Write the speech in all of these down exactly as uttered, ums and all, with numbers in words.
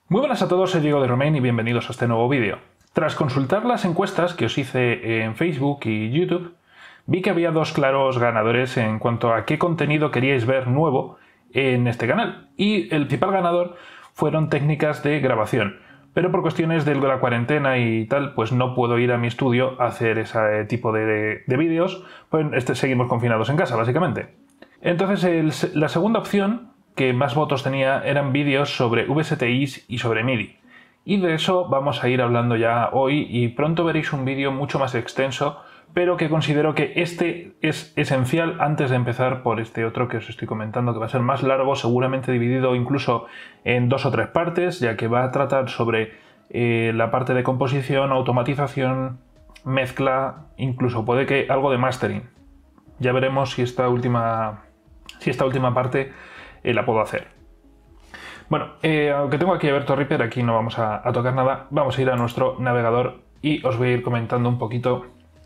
Muy buenas a todos, soy Diego de Romain y bienvenidos a este nuevo vídeo. Tras consultar las encuestas que os hice en Facebook y YouTube, vi que había dos claros ganadores en cuanto a qué contenido queríais ver nuevo en este canal. Y el principal ganador fueron técnicas de grabación. Pero por cuestiones de la cuarentena y tal, pues no puedo ir a mi estudio a hacer ese tipo de, de, de vídeos, pues este, seguimos confinados en casa, básicamente. Entonces el, la segunda opción que más votos tenía eran vídeos sobre V S T Is y sobre MIDI. Y de eso vamos a ir hablando ya hoy y pronto veréis un vídeo mucho más extenso, pero que considero que este es esencial antes de empezar por este otro que os estoy comentando, que va a ser más largo, seguramente dividido incluso en dos o tres partes, ya que va a tratar sobre eh, la parte de composición, automatización, mezcla, incluso puede que algo de mastering. Ya veremos si esta última, si esta última parte eh, la puedo hacer. Bueno, eh, aunque tengo aquí Aberto Reaper, aquí no vamos a, a tocar nada, vamos a ir a nuestro navegador y os voy a ir comentando un poquito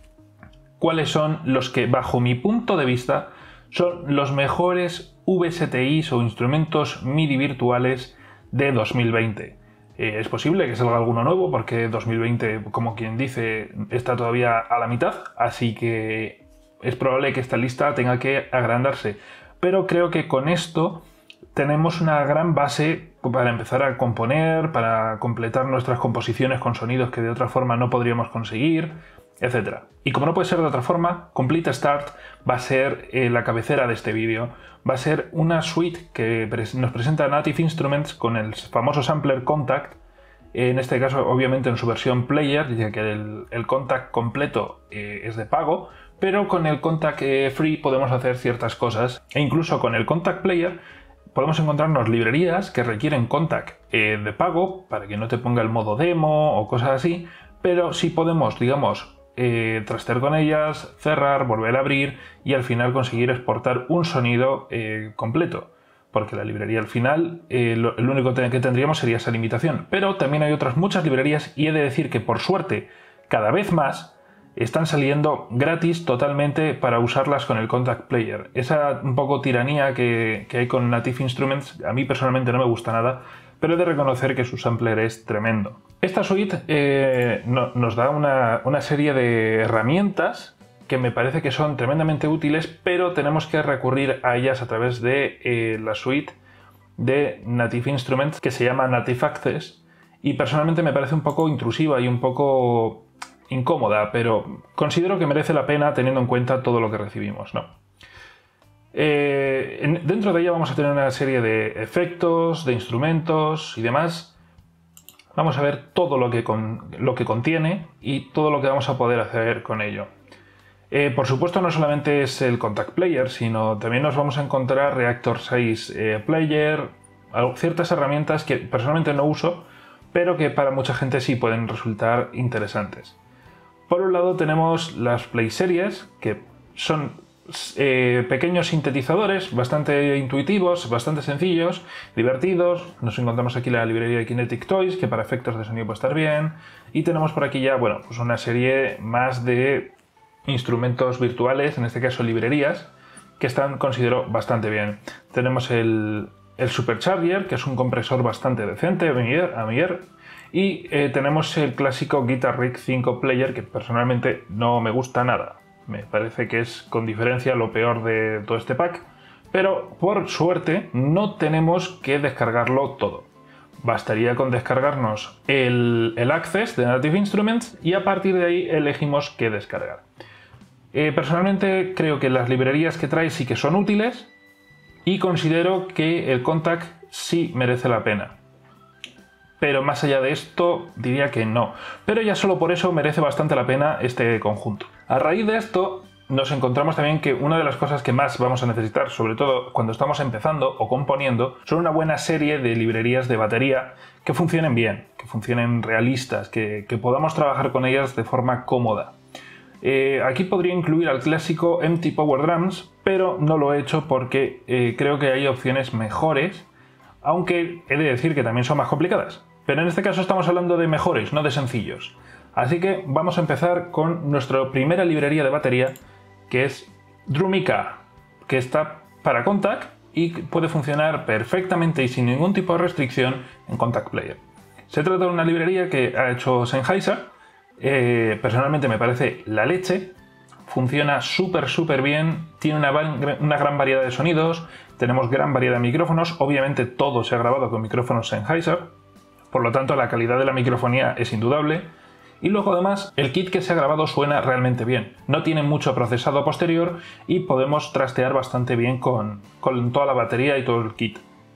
cuáles son los que, bajo mi punto de vista, son los mejores V S T Is o instrumentos MIDI virtuales de dos mil veinte. Eh, es posible que salga alguno nuevo porque dos mil veinte, como quien dice, está todavía a la mitad, así que es probable que esta lista tenga que agrandarse. Pero creo que con esto tenemos una gran base para empezar a componer, para completar nuestras composiciones con sonidos que de otra forma no podríamos conseguir, etcétera. Y como no puede ser de otra forma, Complete Start va a ser eh, la cabecera de este vídeo. Va a ser una suite que pres nos presenta Native Instruments con el famoso sampler Kontakt, en este caso obviamente en su versión Player, ya que el, el Kontakt completo eh, es de pago, pero con el Kontakt eh, Free podemos hacer ciertas cosas, e incluso con el Kontakt Player podemos encontrarnos librerías que requieren Kontakt eh, de pago para que no te ponga el modo demo o cosas así, pero sí podemos, digamos, eh, trastear con ellas, cerrar, volver a abrir y al final conseguir exportar un sonido eh, completo. Porque la librería al final, eh, lo, lo único que tendríamos sería esa limitación. Pero también hay otras muchas librerías y he de decir que por suerte cada vez más están saliendo gratis totalmente para usarlas con el Kontakt Player. Esa un poco tiranía que, que hay con Native Instruments a mí personalmente no me gusta nada, pero he de reconocer que su sampler es tremendo. Esta suite eh, no, nos da una, una serie de herramientas que me parece que son tremendamente útiles, pero tenemos que recurrir a ellas a través de eh, la suite de Native Instruments que se llama Native Access y personalmente me parece un poco intrusiva y un poco incómoda, pero considero que merece la pena teniendo en cuenta todo lo que recibimos, ¿no? Eh, en, dentro de ella vamos a tener una serie de efectos, de instrumentos y demás. Vamos a ver todo lo que, con, lo que contiene y todo lo que vamos a poder hacer con ello. Eh, por supuesto no solamente es el Kontakt Player, sino también nos vamos a encontrar Reaktor seis eh, Player, ciertas herramientas que personalmente no uso, pero que para mucha gente sí pueden resultar interesantes. Por un lado tenemos las Play Series, que son eh, pequeños sintetizadores bastante intuitivos, bastante sencillos, divertidos. Nos encontramos aquí la librería de Kinetic Toys, que para efectos de sonido puede estar bien. Y tenemos por aquí ya, bueno, pues una serie más de instrumentos virtuales, en este caso librerías, que están, considero, bastante bien. Tenemos el, el Supercharger, que es un compresor bastante decente, a mi ver. Y eh, tenemos el clásico Guitar Rig cinco Player, que personalmente no me gusta nada. Me parece que es con diferencia lo peor de todo este pack. Pero por suerte no tenemos que descargarlo todo. Bastaría con descargarnos el, el Access de Native Instruments y a partir de ahí elegimos qué descargar. Eh, personalmente creo que las librerías que trae sí que son útiles y considero que el Kontakt sí merece la pena. Pero más allá de esto diría que no. Pero ya solo por eso merece bastante la pena este conjunto. A raíz de esto nos encontramos también que una de las cosas que más vamos a necesitar, sobre todo cuando estamos empezando o componiendo, son una buena serie de librerías de batería que funcionen bien, que funcionen realistas, que, que podamos trabajar con ellas de forma cómoda. Eh, aquí podría incluir al clásico Empty Power Drums, pero no lo he hecho porque eh, creo que hay opciones mejores, aunque he de decir que también son más complicadas. Pero en este caso estamos hablando de mejores, no de sencillos. Así que vamos a empezar con nuestra primera librería de batería, que es Drumica, que está para Kontakt y puede funcionar perfectamente y sin ningún tipo de restricción en Kontakt Player. Se trata de una librería que ha hecho Sennheiser. Eh, personalmente me parece la leche. Funciona súper súper bien, tiene una, una gran variedad de sonidos, tenemos gran variedad de micrófonos, obviamente todo se ha grabado con micrófonos Sennheiser, por lo tanto la calidad de la microfonía es indudable, y luego además el kit que se ha grabado suena realmente bien, no tiene mucho procesado posterior y podemos trastear bastante bien con, con toda la batería y todo el kit.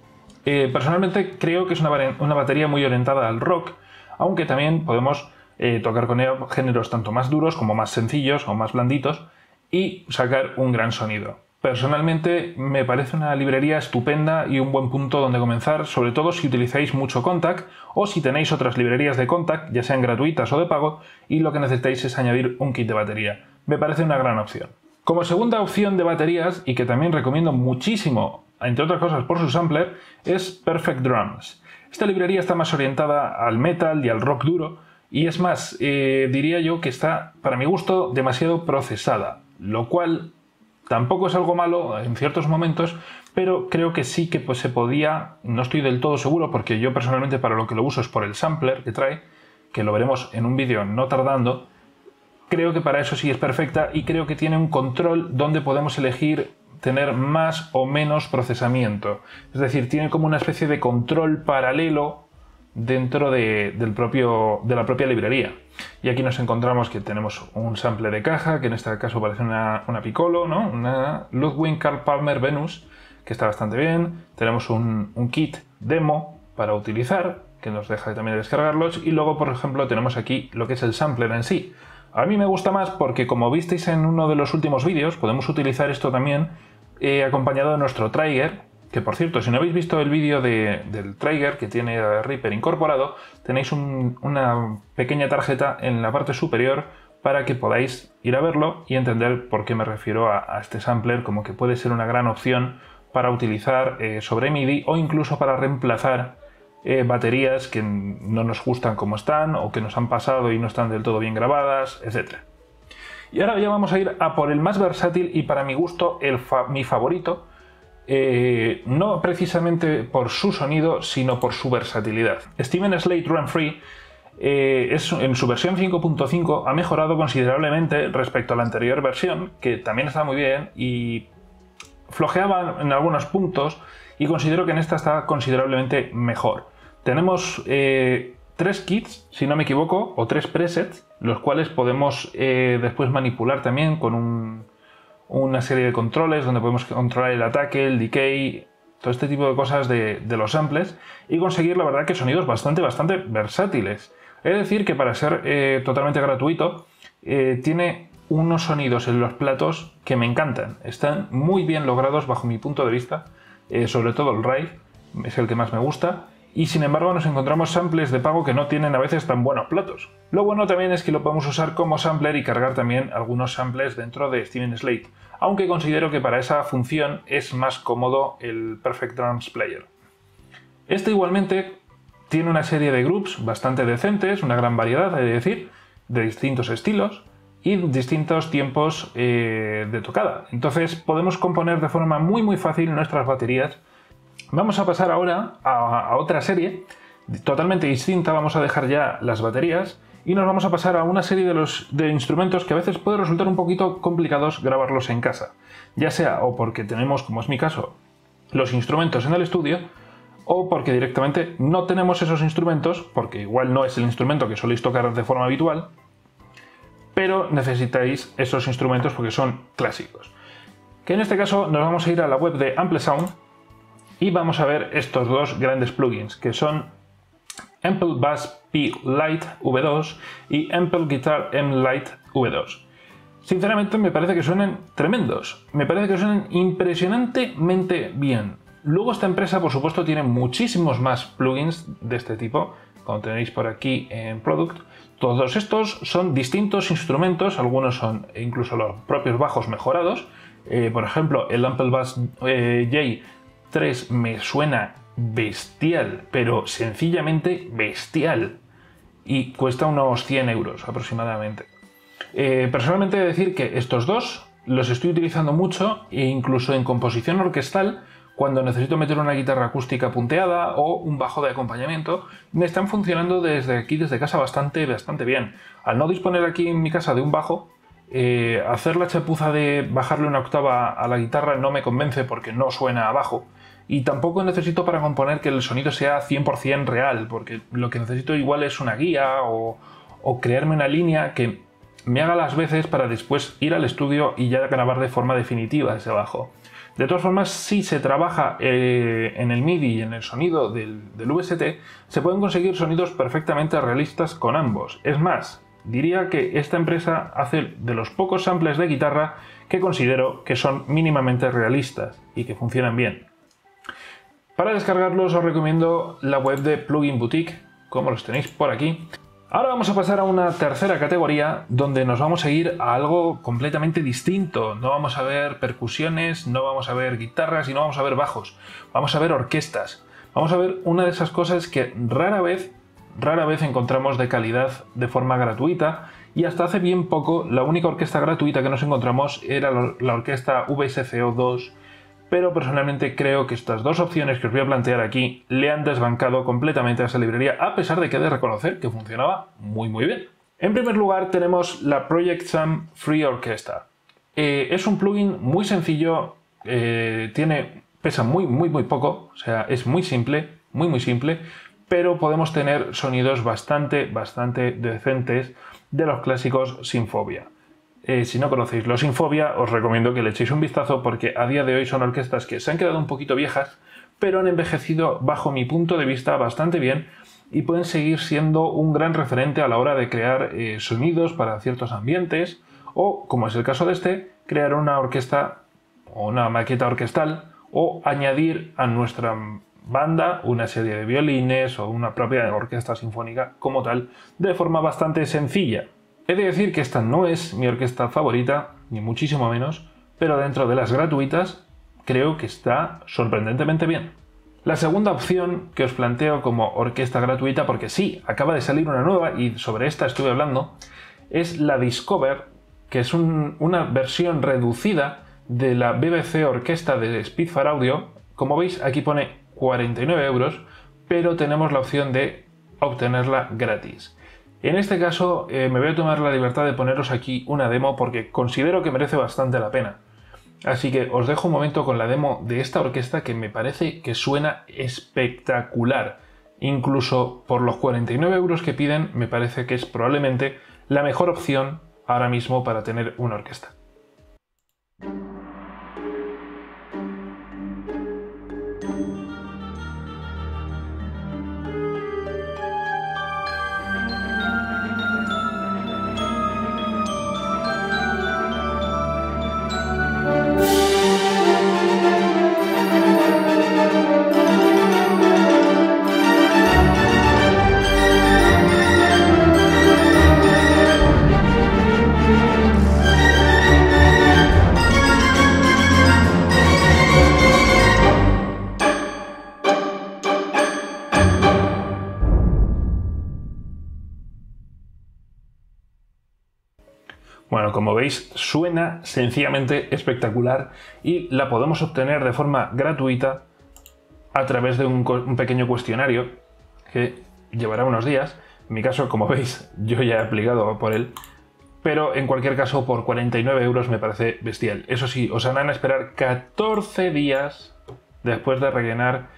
Eh, personalmente creo que es una, una batería muy orientada al rock, aunque también podemos Eh, tocar con ella géneros tanto más duros como más sencillos o más blanditos y sacar un gran sonido. Personalmente me parece una librería estupenda y un buen punto donde comenzar, sobre todo si utilizáis mucho Kontakt o si tenéis otras librerías de Kontakt, ya sean gratuitas o de pago, y lo que necesitáis es añadir un kit de batería. Me parece una gran opción. Como segunda opción de baterías, y que también recomiendo muchísimo, entre otras cosas por su sampler, es Perfect Drums. Esta librería está más orientada al metal y al rock duro, y es más, eh, diría yo que está, para mi gusto, demasiado procesada, lo cual tampoco es algo malo en ciertos momentos, pero creo que sí que pues, se podía, no estoy del todo seguro, porque yo personalmente para lo que lo uso es por el sampler que trae, que lo veremos en un vídeo no tardando. Creo que para eso sí es perfecta y creo que tiene un control donde podemos elegir tener más o menos procesamiento, es decir, tiene como una especie de control paralelo dentro de, del propio, de la propia librería. Y aquí nos encontramos que tenemos un sample de caja, que en este caso parece una, una Piccolo, ¿no? Una Ludwig Carl Palmer Venus, que está bastante bien. Tenemos un, un kit demo para utilizar, que nos deja también descargarlos. Y luego, por ejemplo, tenemos aquí lo que es el sampler en sí. A mí me gusta más porque, como visteis en uno de los últimos vídeos, podemos utilizar esto también eh, acompañado de nuestro trigger. Que por cierto, si no habéis visto el vídeo de, del trigger que tiene Reaper incorporado, tenéis un, una pequeña tarjeta en la parte superior para que podáis ir a verlo y entender por qué me refiero a, a este sampler, como que puede ser una gran opción para utilizar eh, sobre M I D I o incluso para reemplazar eh, baterías que no nos gustan como están o que nos han pasado y no están del todo bien grabadas, etcétera. Y ahora ya vamos a ir a por el más versátil y para mi gusto el fa mi favorito. Eh, no precisamente por su sonido, sino por su versatilidad. Steven Slate Run Free eh, es, en su versión cinco punto cinco ha mejorado considerablemente respecto a la anterior versión, que también está muy bien y flojeaba en algunos puntos, y considero que en esta está considerablemente mejor. Tenemos eh, tres kits, si no me equivoco, o tres presets, los cuales podemos eh, después manipular también con un una serie de controles donde podemos controlar el ataque, el decay, todo este tipo de cosas de, de los samples y conseguir la verdad que sonidos bastante bastante versátiles. Es decir que para ser eh, totalmente gratuito eh, tiene unos sonidos en los platos que me encantan, están muy bien logrados bajo mi punto de vista, eh, sobre todo el ride es el que más me gusta. Y sin embargo nos encontramos samples de pago que no tienen a veces tan buenos platos. Lo bueno también es que lo podemos usar como sampler y cargar también algunos samples dentro de Steven Slate, aunque considero que para esa función es más cómodo el Perfect Drums Player. Este igualmente tiene una serie de groups bastante decentes, una gran variedad, hay de decir, de distintos estilos y distintos tiempos eh, de tocada. Entonces podemos componer de forma muy muy fácil nuestras baterías. Vamos a pasar ahora a, a otra serie totalmente distinta. Vamos a dejar ya las baterías y nos vamos a pasar a una serie de, los, de instrumentos que a veces puede resultar un poquito complicados grabarlos en casa, ya sea o porque tenemos, como es mi caso, los instrumentos en el estudio, o porque directamente no tenemos esos instrumentos, porque igual no es el instrumento que soléis tocar de forma habitual, pero necesitáis esos instrumentos porque son clásicos. Que en este caso nos vamos a ir a la web de Amplesound y vamos a ver estos dos grandes plugins, que son Ample Bass P Lite V dos y Ample Guitar M Lite V dos. Sinceramente me parece que suenan tremendos, me parece que suenan impresionantemente bien. Luego esta empresa por supuesto tiene muchísimos más plugins de este tipo, como tenéis por aquí en Product. Todos estos son distintos instrumentos, algunos son incluso los propios bajos mejorados. Eh, por ejemplo, el Ample Bass eh, J tres me suena bestial, pero sencillamente bestial, y cuesta unos cien euros aproximadamente. Eh, personalmente he de decir que estos dos los estoy utilizando mucho e incluso en composición orquestal cuando necesito meter una guitarra acústica punteada o un bajo de acompañamiento, me están funcionando desde aquí, desde casa, bastante, bastante bien. Al no disponer aquí en mi casa de un bajo, eh, hacer la chapuza de bajarle una octava a la guitarra no me convence porque no suena a bajo. Y tampoco necesito para componer que el sonido sea cien por cien real, porque lo que necesito igual es una guía o, o crearme una línea que me haga las veces para después ir al estudio y ya grabar de forma definitiva ese bajo. De todas formas, si se trabaja eh, en el MIDI y en el sonido del, del V S T, se pueden conseguir sonidos perfectamente realistas con ambos. Es más, diría que esta empresa hace de los pocos samples de guitarra que considero que son mínimamente realistas y que funcionan bien. Para descargarlos os recomiendo la web de Plugin Boutique, como los tenéis por aquí. Ahora vamos a pasar a una tercera categoría donde nos vamos a ir a algo completamente distinto. No vamos a ver percusiones, no vamos a ver guitarras y no vamos a ver bajos. Vamos a ver orquestas. Vamos a ver una de esas cosas que rara vez, rara vez encontramos de calidad de forma gratuita, y hasta hace bien poco la única orquesta gratuita que nos encontramos era la orquesta V S C O dos, pero personalmente creo que estas dos opciones que os voy a plantear aquí le han desbancado completamente a esa librería, a pesar de que he de reconocer que funcionaba muy muy bien. En primer lugar tenemos la Project Sam Free Orchestra. Eh, es un plugin muy sencillo, eh, tiene, pesa muy muy muy poco, o sea, es muy simple, muy muy simple, pero podemos tener sonidos bastante bastante decentes de los clásicos Sinfobia. Eh, si no conocéis los Sinfobia, os recomiendo que le echéis un vistazo porque a día de hoy son orquestas que se han quedado un poquito viejas, pero han envejecido bajo mi punto de vista bastante bien y pueden seguir siendo un gran referente a la hora de crear eh, sonidos para ciertos ambientes o, como es el caso de este, crear una orquesta o una maqueta orquestal o añadir a nuestra banda una serie de violines o una propia orquesta sinfónica como tal de forma bastante sencilla. He de decir que esta no es mi orquesta favorita, ni muchísimo menos, pero dentro de las gratuitas creo que está sorprendentemente bien. La segunda opción que os planteo como orquesta gratuita, porque sí, acaba de salir una nueva y sobre esta estuve hablando, es la Discover, que es un, una versión reducida de la B B C Orquesta de Spitfire Audio. Como veis, aquí pone cuarenta y nueve euros, pero tenemos la opción de obtenerla gratis. En este caso eh, me voy a tomar la libertad de poneros aquí una demo porque considero que merece bastante la pena. Así que os dejo un momento con la demo de esta orquesta que me parece que suena espectacular. Incluso por los cuarenta y nueve euros que piden me parece que es probablemente la mejor opción ahora mismo para tener una orquesta. Bueno, como veis, suena sencillamente espectacular y la podemos obtener de forma gratuita a través de un, un pequeño cuestionario que llevará unos días. En mi caso, como veis, yo ya he aplicado por él, pero en cualquier caso, por cuarenta y nueve euros me parece bestial. Eso sí, os harán esperar catorce días después de rellenar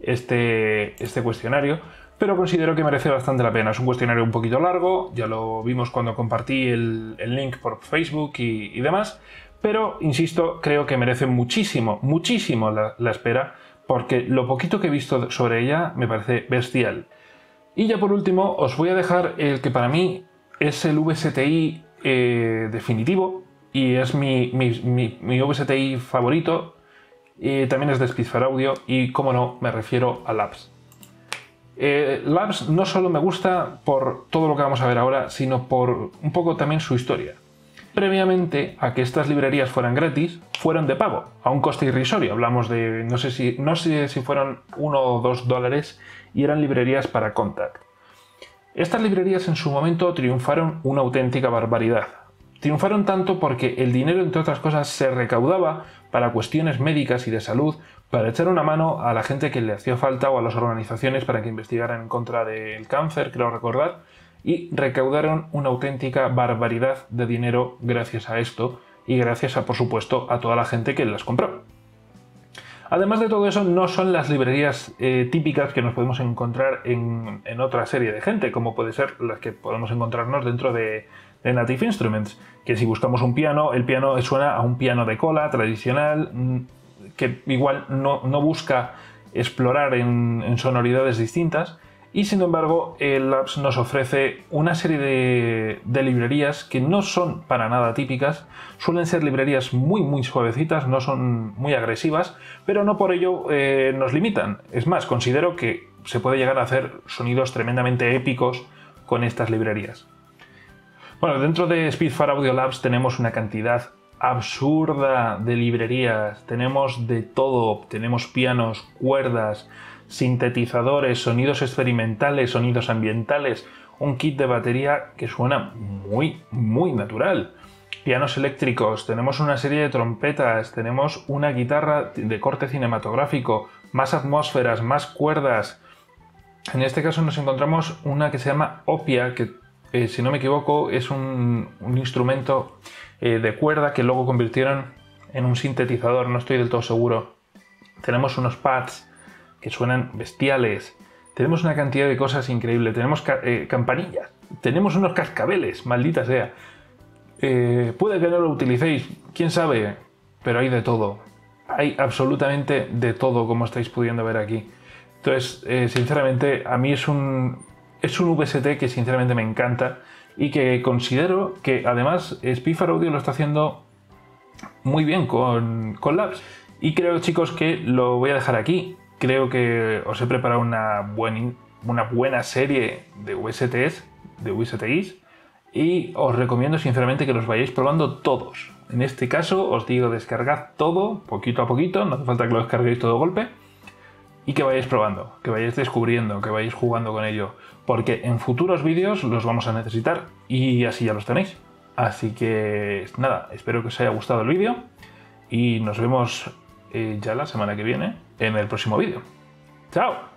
este, este cuestionario, pero considero que merece bastante la pena. Es un cuestionario un poquito largo, ya lo vimos cuando compartí el, el link por Facebook y, y demás, pero, insisto, creo que merece muchísimo, muchísimo la, la espera, porque lo poquito que he visto sobre ella me parece bestial. Y ya por último, os voy a dejar el que para mí es el V S T I eh, definitivo, y es mi, mi, mi, mi V S T I favorito, y también es de Spitfire Audio, y como no, me refiero a Labs. Eh, Labs no solo me gusta por todo lo que vamos a ver ahora, sino por un poco también su historia. Previamente a que estas librerías fueran gratis, fueron de pago, a un coste irrisorio. Hablamos de, no sé si, no sé si fueron uno o dos dólares, y eran librerías para Kontakt. Estas librerías en su momento triunfaron una auténtica barbaridad. Triunfaron tanto porque el dinero, entre otras cosas, se recaudaba para cuestiones médicas y de salud para echar una mano a la gente que le hacía falta o a las organizaciones para que investigaran en contra del cáncer, creo recordar, y recaudaron una auténtica barbaridad de dinero gracias a esto y gracias a, por supuesto, a toda la gente que las compró. Además de todo eso, no son las librerías eh, típicas que nos podemos encontrar en, en otra serie de gente, como puede ser las que podemos encontrarnos dentro de, de Native Instruments, que si buscamos un piano, el piano suena a un piano de cola tradicional, que igual no, no busca explorar en, en sonoridades distintas, y sin embargo el Labs nos ofrece una serie de, de librerías que no son para nada típicas, suelen ser librerías muy muy suavecitas, no son muy agresivas, pero no por ello eh, nos limitan. Es más, considero que se puede llegar a hacer sonidos tremendamente épicos con estas librerías. Bueno, dentro de Speedfire Audio Labs tenemos una cantidad absurda de librerías, tenemos de todo, tenemos pianos, cuerdas, sintetizadores, sonidos experimentales, sonidos ambientales, un kit de batería que suena muy, muy natural, pianos eléctricos, tenemos una serie de trompetas, tenemos una guitarra de corte cinematográfico, más atmósferas, más cuerdas. En este caso nos encontramos una que se llama Opia, que eh, si no me equivoco es un, un instrumento eh, de cuerda que luego convirtieron en un sintetizador, no estoy del todo seguro. Tenemos unos pads que suenan bestiales, tenemos una cantidad de cosas increíbles, tenemos ca eh, campanillas, tenemos unos cascabeles, maldita sea. Eh, puede que no lo utilicéis, quién sabe, pero hay de todo, hay absolutamente de todo, como estáis pudiendo ver aquí. Entonces, eh, sinceramente, a mí es un, es un V S T que sinceramente me encanta y que considero que además Speedfire Audio lo está haciendo muy bien con, con Labs. Y creo, chicos, que lo voy a dejar aquí. Creo que os he preparado una, buen, una buena serie de V S Ts, de V S Tis, y os recomiendo sinceramente que los vayáis probando todos. En este caso os digo, descargad todo, poquito a poquito, no hace falta que lo descarguéis todo de golpe, y que vayáis probando, que vayáis descubriendo, que vayáis jugando con ello, porque en futuros vídeos los vamos a necesitar y así ya los tenéis. Así que nada, espero que os haya gustado el vídeo y nos vemos eh, ya la semana que viene en el próximo vídeo. ¡Chao!